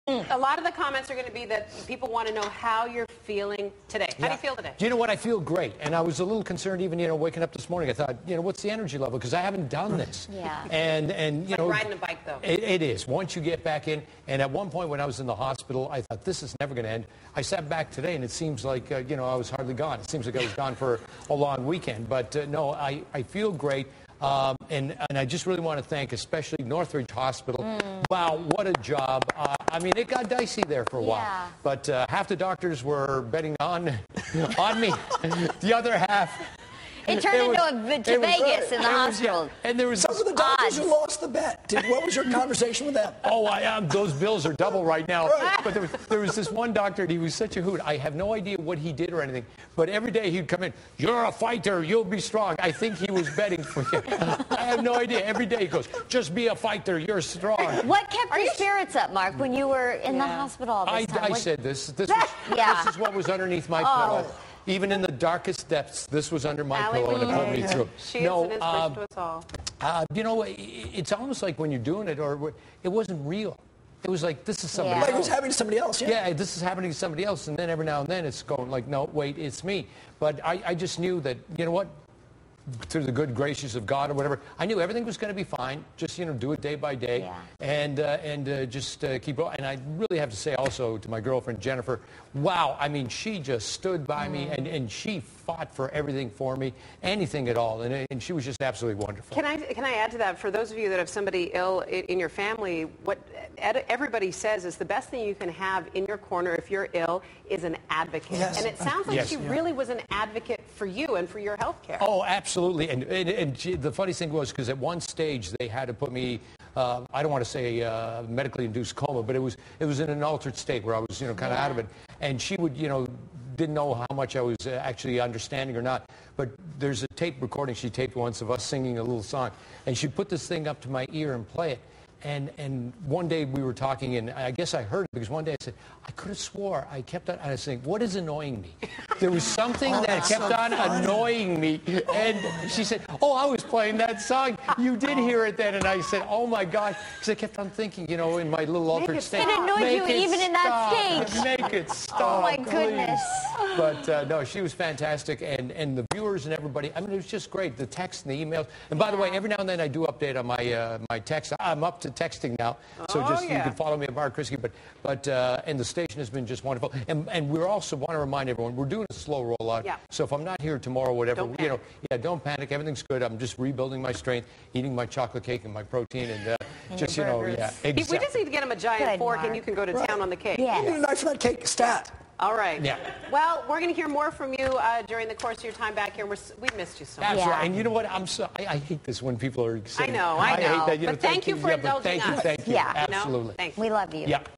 A lot of the comments are going to be that people want to know how you're feeling today. How do you feel today? Do you know what? I feel great. And I was a little concerned even, waking up this morning. I thought, what's the energy level? Because I haven't done this. Yeah. And like riding a bike, though. It is. Once you get back in. And at one point when I was in the hospital, I thought, this is never going to end. I sat back today, and it seems like, I was hardly gone. It seems like I was gone for a long weekend. But, no, I feel great. And I just really want to thank especially Northridge Hospital. Wow, what a job. I mean, it got dicey there for a while. But half the doctors were betting on me. The other half... It turned into Vegas in the hospital. And there was some of the doctors who lost the bet. What was your conversation with them? Oh, those bills are double right now. Right. But there was this one doctor, and he was such a hoot. I have no idea what he did or anything. But every day he'd come in, you're a fighter, you'll be strong. I think he was betting for you. I have no idea. Every day he goes, just be a fighter, you're strong. What kept your spirits up, Mark, when you were in the hospital all this time? I said this. This is what was underneath my pillow. Even in the darkest depths, this was under my pillow, and it pulled me through. She is an inspiration to us all. It's almost like when you're doing it, or it wasn't real. It was like, this is somebody else. Like it was happening to somebody else, Yeah, this is happening to somebody else, and then every now and then it's going like, no, wait, it's me. But I just knew that, what? Through the good graces of God or whatever, I knew everything was going to be fine. Just do it day by day, and just keep going. And I really have to say also to my girlfriend Jennifer, wow! I mean, she just stood by me, and she fought for everything for me, anything at all, and she was just absolutely wonderful. Can I add to that? For those of you that have somebody ill in your family, what everybody says is the best thing you can have in your corner if you're ill is an advocate. Yes. And it sounds like she really was an advocate for you and for your health care. Oh, absolutely. And the funny thing was, because at one stage they had to put me, I don't want to say medically induced coma, but it was in an altered state where I was, kind of out of it. And she would, didn't know how much I was actually understanding or not. But there's a tape recording she taped once of us singing a little song. And she put this thing up to my ear and play it. And one day we were talking, and I guess I heard it, because one day I said, I could have swore I kept on, and I was saying, what is annoying me? There was something that kept on annoying me. And she said, oh, I was playing that song. You did hear it then. And I said, oh, my God. Because I kept on thinking, in my little altered state. It annoyed you even in that stage. Make it stop. Oh, my goodness. But, no, she was fantastic. And the viewers and everybody, I mean, it was just great. The texts and the emails. And by the way, every now and then I do update on my text. I'm up to texting now, so you can follow me at Mark Kristi. But and the station has been just wonderful. And we also want to remind everyone we're doing a slow rollout. Yeah. So if I'm not here tomorrow, whatever, don't panic. Everything's good. I'm just rebuilding my strength, eating my chocolate cake and my protein, and just exactly. We just need to get him a giant fork, and you can go to town on the cake. Yeah. You need a knife for that cake. Stat. All right. Yeah. Well, we're going to hear more from you during the course of your time back here. We missed you so much. Absolutely. And you know what? I hate this when people are saying. I know. I hate that. But thank you for indulging us. Thank you. Yeah. Absolutely. Thank you. We love you. Yeah.